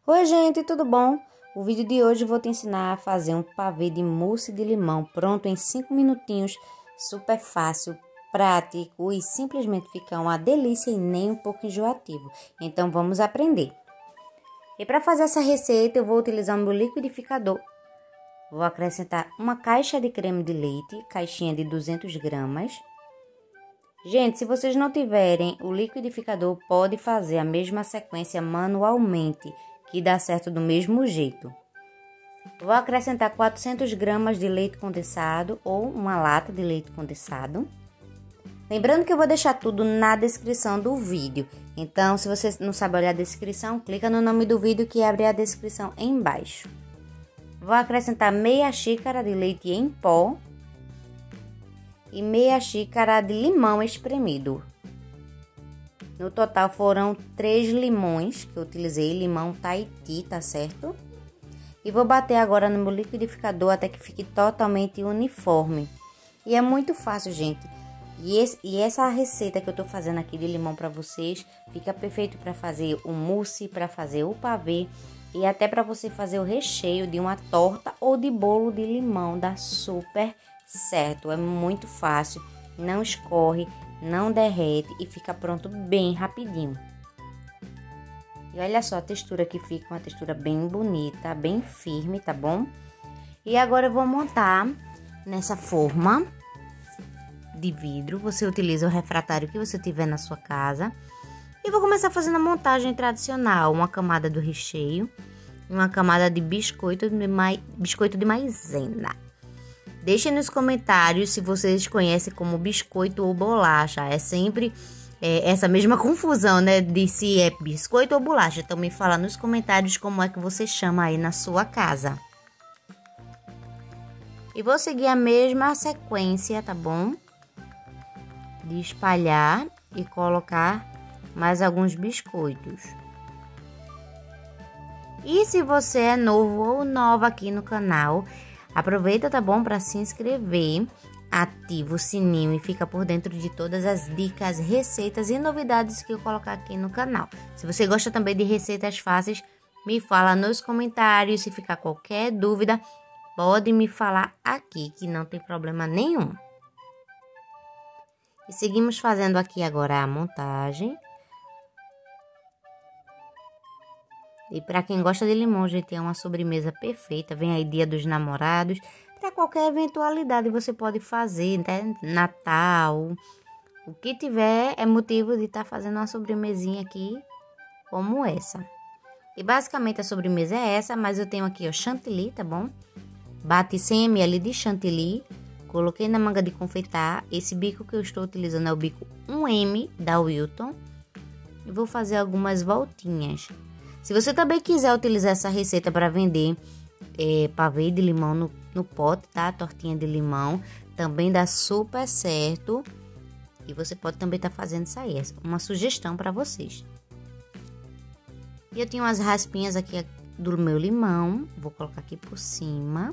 Oi gente, tudo bom? O vídeo de hoje eu vou te ensinar a fazer um pavê de mousse de limão pronto em 5 minutinhos, super fácil, prático e simplesmente fica uma delícia e nem um pouco enjoativo. Então vamos aprender. E para fazer essa receita eu vou utilizar o meu liquidificador. Vou acrescentar uma caixa de creme de leite, caixinha de 200 gramas. Gente, se vocês não tiverem o liquidificador, pode fazer a mesma sequência manualmente, que dá certo do mesmo jeito. Vou acrescentar 400 gramas de leite condensado ou uma lata de leite condensado. Lembrando que eu vou deixar tudo na descrição do vídeo. Então, se você não sabe olhar a descrição, clica no nome do vídeo que abre a descrição embaixo. Vou acrescentar meia xícara de leite em pó e meia xícara de limão espremido. No total foram 3 limões que eu utilizei, limão Tahiti, tá certo? E vou bater agora no meu liquidificador até que fique totalmente uniforme. E é muito fácil, gente. E essa receita que eu tô fazendo aqui de limão para vocês, fica perfeito para fazer o mousse, para fazer o pavê e até para você fazer o recheio de uma torta ou de bolo de limão, dá super certo. É muito fácil, não escorre, não derrete e fica pronto bem rapidinho. E olha só a textura que fica, uma textura bem bonita, bem firme, tá bom? E agora eu vou montar nessa forma de vidro. Você utiliza o refratário que você tiver na sua casa. E vou começar fazendo a montagem tradicional, uma camada do recheio, uma camada de biscoito de maisena. Deixem nos comentários se vocês conhecem como biscoito ou bolacha. É sempre essa mesma confusão, né? De se é biscoito ou bolacha. Então me fala nos comentários como é que você chama aí na sua casa. E vou seguir a mesma sequência, tá bom? De espalhar e colocar mais alguns biscoitos. E se você é novo ou nova aqui no canal, aproveita, tá bom, para se inscrever, ativa o sininho e fica por dentro de todas as dicas, receitas e novidades que eu colocar aqui no canal. Se você gosta também de receitas fáceis, me fala nos comentários. Se ficar qualquer dúvida, pode me falar aqui, que não tem problema nenhum. E seguimos fazendo aqui agora a montagem. E para quem gosta de limão, gente, é uma sobremesa perfeita. Vem aí Dia dos Namorados. Para qualquer eventualidade você pode fazer, né? Natal. O que tiver é motivo de estar fazendo uma sobremesinha aqui como essa. E basicamente a sobremesa é essa, mas eu tenho aqui, ó, chantilly, tá bom? Bate 100 ml de chantilly. Coloquei na manga de confeitar. Esse bico que eu estou utilizando é o bico 1M da Wilton. E vou fazer algumas voltinhas. Se você também quiser utilizar essa receita para vender pavê de limão no pote, tá? Tortinha de limão, também dá super certo. E você pode também estar fazendo isso aí. Uma sugestão para vocês. E eu tenho umas raspinhas aqui do meu limão. Vou colocar aqui por cima.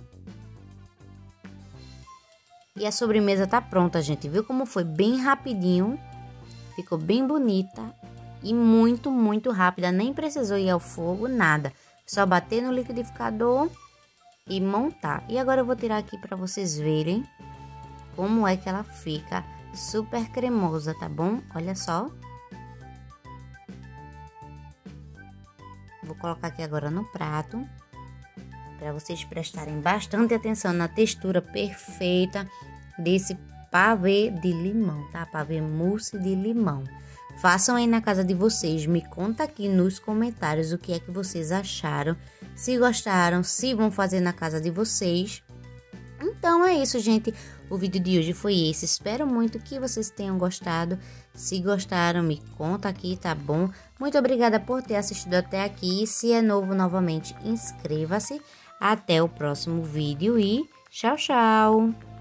E a sobremesa tá pronta, gente. Viu como foi bem rapidinho? Ficou bem bonita. E muito, muito rápida, nem precisou ir ao fogo, nada. Só bater no liquidificador e montar. E agora eu vou tirar aqui para vocês verem como é que ela fica super cremosa, tá bom? Olha só. Vou colocar aqui agora no prato, para vocês prestarem bastante atenção na textura perfeita desse pavê de limão, tá? Pavê mousse de limão. Façam aí na casa de vocês, me conta aqui nos comentários o que é que vocês acharam, se gostaram, se vão fazer na casa de vocês. Então é isso, gente, o vídeo de hoje foi esse, espero muito que vocês tenham gostado. Se gostaram, me conta aqui, tá bom? Muito obrigada por ter assistido até aqui, se é novo novamente, inscreva-se. Até o próximo vídeo e tchau, tchau!